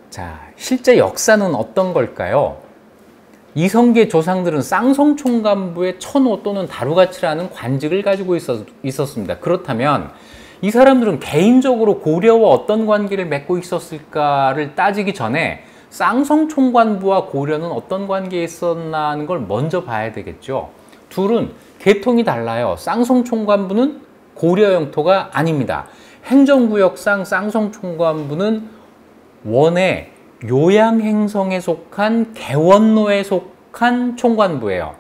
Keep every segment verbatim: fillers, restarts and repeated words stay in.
자, 실제 역사는 어떤 걸까요? 이성계 조상들은 쌍성총관부의 천호 또는 다루가치라는 관직을 가지고 있었, 있었습니다. 그렇다면 이 사람들은 개인적으로 고려와 어떤 관계를 맺고 있었을까를 따지기 전에 쌍성총관부와 고려는 어떤 관계에 있었나 하는 걸 먼저 봐야 되겠죠. 둘은 계통이 달라요. 쌍성총관부는 고려 영토가 아닙니다. 행정구역상 쌍성총관부는 원의 요양행성에 속한 개원로에 속한 총관부예요.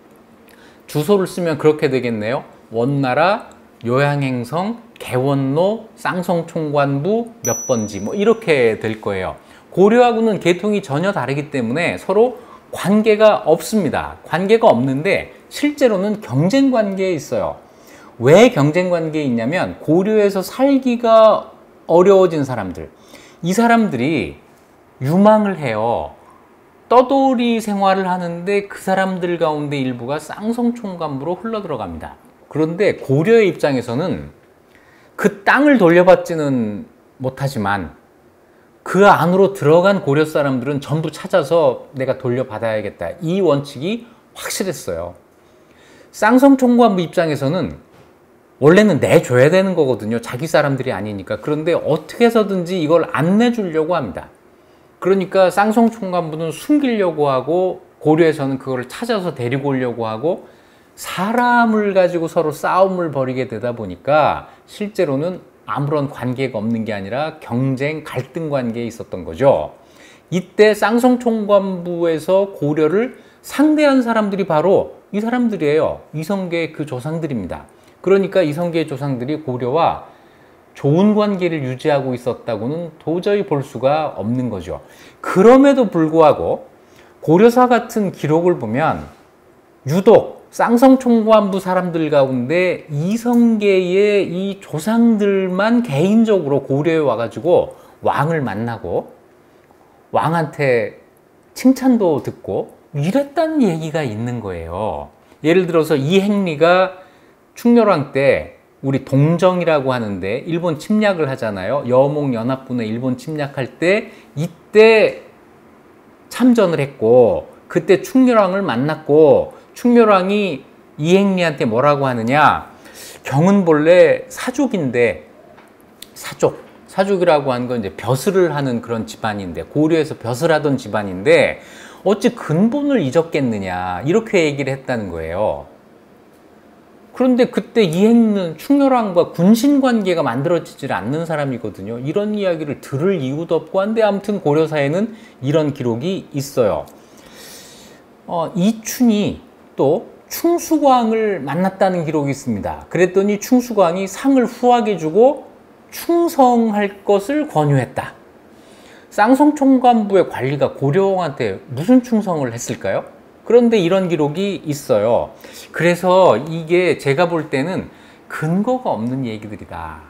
주소를 쓰면 그렇게 되겠네요. 원나라, 요양행성, 개원로, 쌍성총관부 몇 번지 뭐 이렇게 될 거예요. 고려하고는 계통이 전혀 다르기 때문에 서로 관계가 없습니다. 관계가 없는데 실제로는 경쟁 관계에 있어요. 왜 경쟁 관계에 있냐면 고려에서 살기가 어려워진 사람들, 이 사람들이 유망을 해요. 떠돌이 생활을 하는데 그 사람들 가운데 일부가 쌍성총관부로 흘러들어갑니다. 그런데 고려의 입장에서는 그 땅을 돌려받지는 못하지만 그 안으로 들어간 고려 사람들은 전부 찾아서 내가 돌려받아야겠다. 이 원칙이 확실했어요. 쌍성총관부 입장에서는 원래는 내줘야 되는 거거든요. 자기 사람들이 아니니까. 그런데 어떻게 해서든지 이걸 안 내주려고 합니다. 그러니까 쌍성총관부는 숨기려고 하고 고려에서는 그걸 찾아서 데리고 오려고 하고 사람을 가지고 서로 싸움을 벌이게 되다 보니까 실제로는 아무런 관계가 없는 게 아니라 경쟁, 갈등 관계에 있었던 거죠. 이때 쌍성총관부에서 고려를 상대한 사람들이 바로 이 사람들이에요. 이성계의 그 조상들입니다. 그러니까 이성계의 조상들이 고려와 좋은 관계를 유지하고 있었다고는 도저히 볼 수가 없는 거죠. 그럼에도 불구하고 고려사 같은 기록을 보면 유독 쌍성총관부 사람들 가운데 이성계의 이 조상들만 개인적으로 고려에 와가지고 왕을 만나고 왕한테 칭찬도 듣고 이랬다는 얘기가 있는 거예요. 예를 들어서 이행리가 충렬왕 때 우리 동정이라고 하는데 일본 침략을 하잖아요. 여몽연합군에 일본 침략할 때 이때 참전을 했고 그때 충렬왕을 만났고 충렬왕이 이행리한테 뭐라고 하느냐, 경은 본래 사족인데 사족 사족이라고 하는 건 이제 벼슬을 하는 그런 집안인데 고려에서 벼슬 하던 집안인데 어찌 근본을 잊었겠느냐 이렇게 얘기를 했다는 거예요. 그런데 그때 이행리는 충렬왕과 군신관계가 만들어지질 않는 사람이거든요. 이런 이야기를 들을 이유도 없고 한데 아무튼 고려사에는 이런 기록이 있어요. 어, 이춘이 또 충수광을 만났다는 기록이 있습니다. 그랬더니 충수광이 상을 후하게 주고 충성할 것을 권유했다. 쌍성총관부의 관리가 고려왕한테 무슨 충성을 했을까요? 그런데 이런 기록이 있어요. 그래서 이게 제가 볼 때는 근거가 없는 얘기들이다.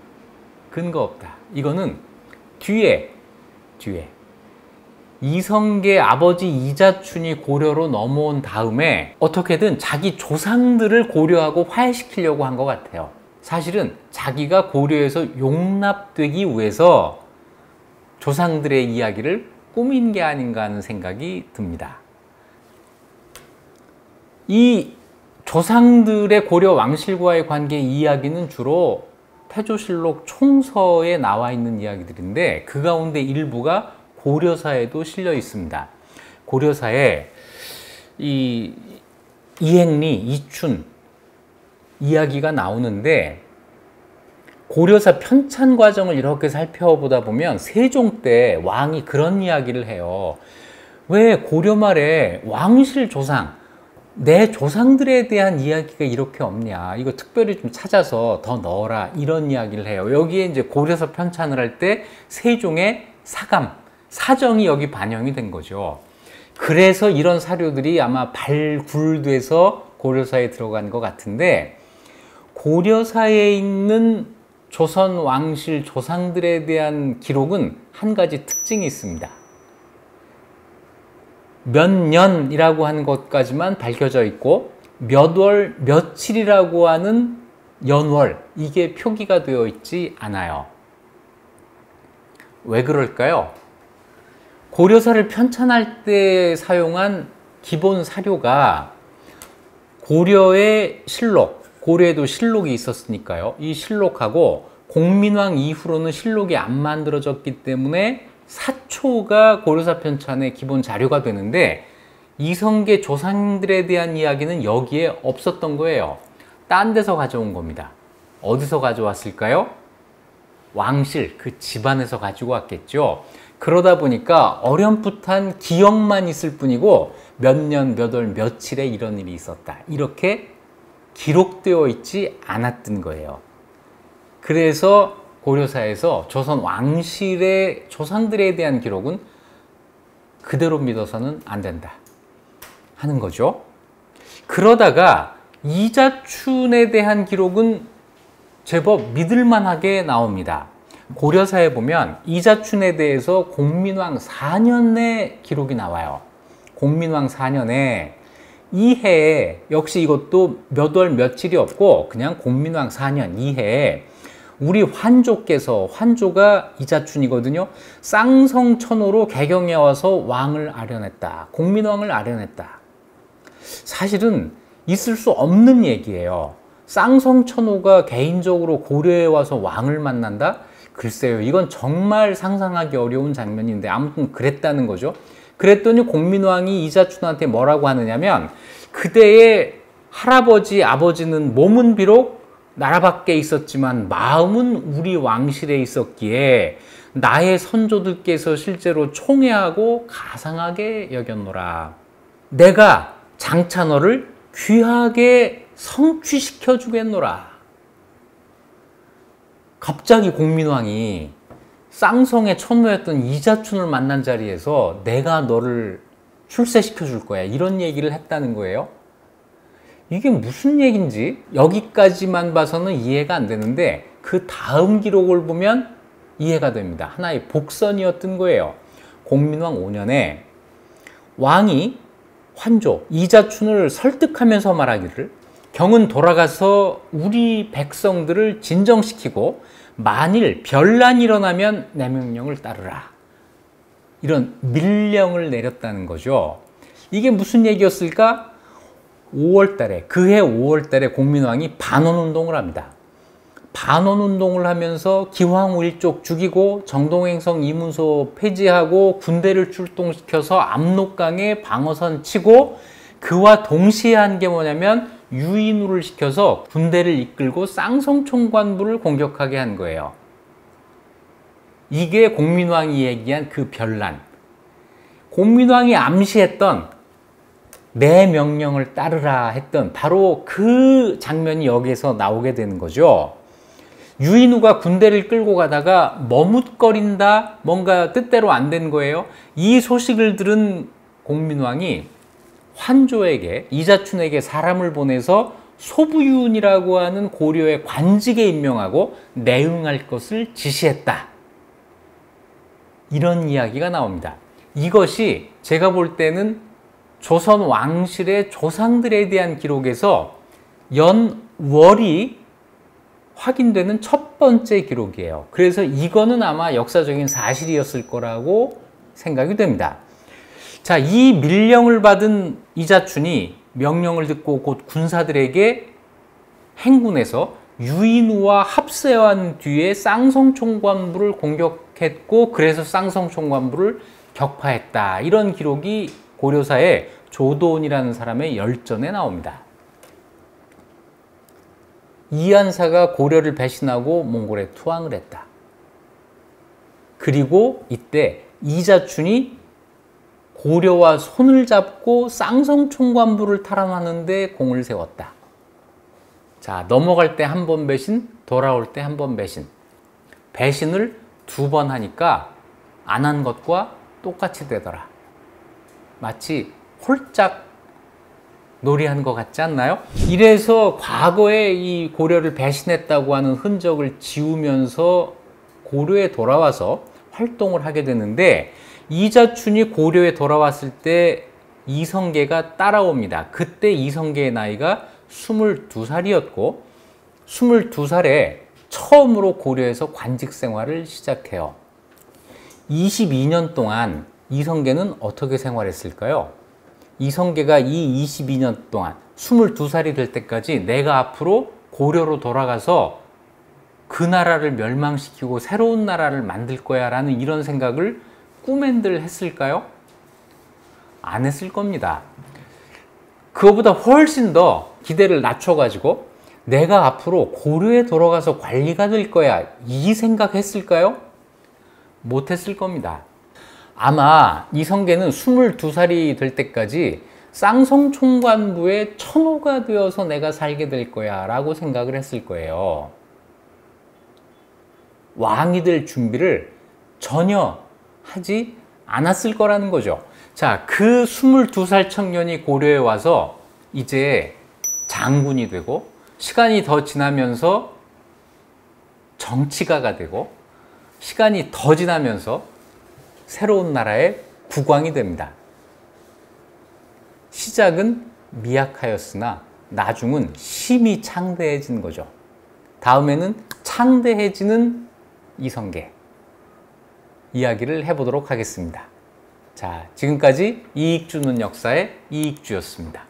근거 없다. 이거는 뒤에 뒤에 이성계 아버지 이자춘이 고려로 넘어온 다음에 어떻게든 자기 조상들을 고려하고 화해시키려고 한 것 같아요. 사실은 자기가 고려에서 용납되기 위해서 조상들의 이야기를 꾸민 게 아닌가 하는 생각이 듭니다. 이 조상들의 고려 왕실과의 관계 이야기는 주로 태조실록 총서에 나와 있는 이야기들인데 그 가운데 일부가 고려사에도 실려 있습니다. 고려사에 이 이행리, 이춘 이야기가 나오는데 고려사 편찬 과정을 이렇게 살펴보다 보면 세종 때 왕이 그런 이야기를 해요. 왜 고려 말에 왕실 조상, 내 조상들에 대한 이야기가 이렇게 없냐, 이거 특별히 좀 찾아서 더 넣어라, 이런 이야기를 해요. 여기에 이제 고려사 편찬을 할 때 세종의 사감, 사정이 여기 반영이 된 거죠. 그래서 이런 사료들이 아마 발굴돼서 고려사에 들어간 것 같은데 고려사에 있는 조선 왕실 조상들에 대한 기록은 한 가지 특징이 있습니다. 몇 년이라고 하는 것까지만 밝혀져 있고 몇 월, 며칠이라고 하는 연월, 이게 표기가 되어 있지 않아요. 왜 그럴까요? 고려사를 편찬할 때 사용한 기본 사료가 고려의 실록, 고려에도 실록이 있었으니까요. 이 실록하고 공민왕 이후로는 실록이 안 만들어졌기 때문에 사초가 고려사 편찬의 기본 자료가 되는데 이성계 조상들에 대한 이야기는 여기에 없었던 거예요. 딴 데서 가져온 겁니다. 어디서 가져왔을까요? 왕실, 그 집안에서 가지고 왔겠죠. 그러다 보니까 어렴풋한 기억만 있을 뿐이고 몇 년, 몇 월, 며칠에 이런 일이 있었다. 이렇게 기록되어 있지 않았던 거예요. 그래서 고려사에서 조선 왕실의 조상들에 대한 기록은 그대로 믿어서는 안 된다 하는 거죠. 그러다가 이자춘에 대한 기록은 제법 믿을만하게 나옵니다. 고려사에 보면 이자춘에 대해서 공민왕 사 년의 기록이 나와요. 공민왕 사 년에 이 해에 역시 이것도 몇 월 며칠이 없고 그냥 공민왕 사 년 이 해에 우리 환조께서, 환조가 이자춘이거든요. 쌍성천호로 개경에 와서 왕을 아련했다. 공민왕을 아련했다. 사실은 있을 수 없는 얘기예요. 쌍성천호가 개인적으로 고려에 와서 왕을 만난다? 글쎄요, 이건 정말 상상하기 어려운 장면인데 아무튼 그랬다는 거죠. 그랬더니 공민왕이 이자춘한테 뭐라고 하느냐면 그대의 할아버지, 아버지는 몸은 비록 나라 밖에 있었지만 마음은 우리 왕실에 있었기에 나의 선조들께서 실제로 총애하고 가상하게 여겼노라. 내가 장차 너를 귀하게 성취시켜 주겠노라. 갑자기 공민왕이 쌍성의 천호였던 이자춘을 만난 자리에서 내가 너를 출세시켜 줄 거야, 이런 얘기를 했다는 거예요. 이게 무슨 얘기인지 여기까지만 봐서는 이해가 안 되는데 그 다음 기록을 보면 이해가 됩니다. 하나의 복선이었던 거예요. 공민왕 오 년에 왕이 환조, 이자춘을 설득하면서 말하기를 경은 돌아가서 우리 백성들을 진정시키고 만일 변란이 일어나면 내 명령을 따르라. 이런 밀령을 내렸다는 거죠. 이게 무슨 얘기였을까? 오월 달에, 그해 오월 달에 공민왕이 반원운동을 합니다. 반원운동을 하면서 기황후 일족 죽이고 정동행성 이문소 폐지하고 군대를 출동시켜서 압록강에 방어선 치고 그와 동시에 한 게 뭐냐면 유인우를 시켜서 군대를 이끌고 쌍성총관부를 공격하게 한 거예요. 이게 공민왕이 얘기한 그 변란. 공민왕이 암시했던 내 명령을 따르라 했던 바로 그 장면이 여기에서 나오게 되는 거죠. 유인우가 군대를 끌고 가다가 머뭇거린다, 뭔가 뜻대로 안 된 거예요. 이 소식을 들은 공민왕이 환조에게, 이자춘에게 사람을 보내서 소부윤이라고 하는 고려의 관직에 임명하고 내응할 것을 지시했다. 이런 이야기가 나옵니다. 이것이 제가 볼 때는 조선 왕실의 조상들에 대한 기록에서 연월이 확인되는 첫 번째 기록이에요. 그래서 이거는 아마 역사적인 사실이었을 거라고 생각이 됩니다. 자, 이 밀령을 받은 이자춘이 명령을 듣고 곧 군사들에게 행군해서 유인우와 합세한 뒤에 쌍성총관부를 공격했고 그래서 쌍성총관부를 격파했다. 이런 기록이 고려사의 조도원이라는 사람의 열전에 나옵니다. 이한사가 고려를 배신하고 몽골에 투항을 했다. 그리고 이때 이자춘이 고려와 손을 잡고 쌍성총관부를 탈환하는데 공을 세웠다. 자, 넘어갈 때 한 번 배신, 돌아올 때 한 번 배신. 배신을 두 번 하니까 안 한 것과 똑같이 되더라. 마치 홀짝 놀이한 것 같지 않나요? 이래서 과거에 이 고려를 배신했다고 하는 흔적을 지우면서 고려에 돌아와서 활동을 하게 되는데 이자춘이 고려에 돌아왔을 때 이성계가 따라옵니다. 그때 이성계의 나이가 스물두 살이었고 스물두 살에 처음으로 고려에서 관직 생활을 시작해요. 이십이 년 동안 이성계는 어떻게 생활했을까요? 이성계가 이 이십이 년 동안 스물두 살이 될 때까지 내가 앞으로 고려로 돌아가서 그 나라를 멸망시키고 새로운 나라를 만들 거야 라는 이런 생각을 꿈엔들 했을까요? 안 했을 겁니다. 그거보다 훨씬 더 기대를 낮춰가지고 내가 앞으로 고려에 돌아가서 관리가 될 거야 이 생각했을까요? 못했을 겁니다. 아마 이성계는 스물두 살이 될 때까지 쌍성총관부의 천호가 되어서 내가 살게 될 거야 라고 생각을 했을 거예요. 왕이 될 준비를 전혀 하지 않았을 거라는 거죠. 자, 그 스물두 살 청년이 고려에 와서 이제 장군이 되고 시간이 더 지나면서 정치가가 되고 시간이 더 지나면서 새로운 나라의 국왕이 됩니다. 시작은 미약하였으나 나중은 심히 창대해진 거죠. 다음에는 창대해지는 이성계 이야기를 해보도록 하겠습니다. 자, 지금까지 이익 주는 역사의 이익주였습니다.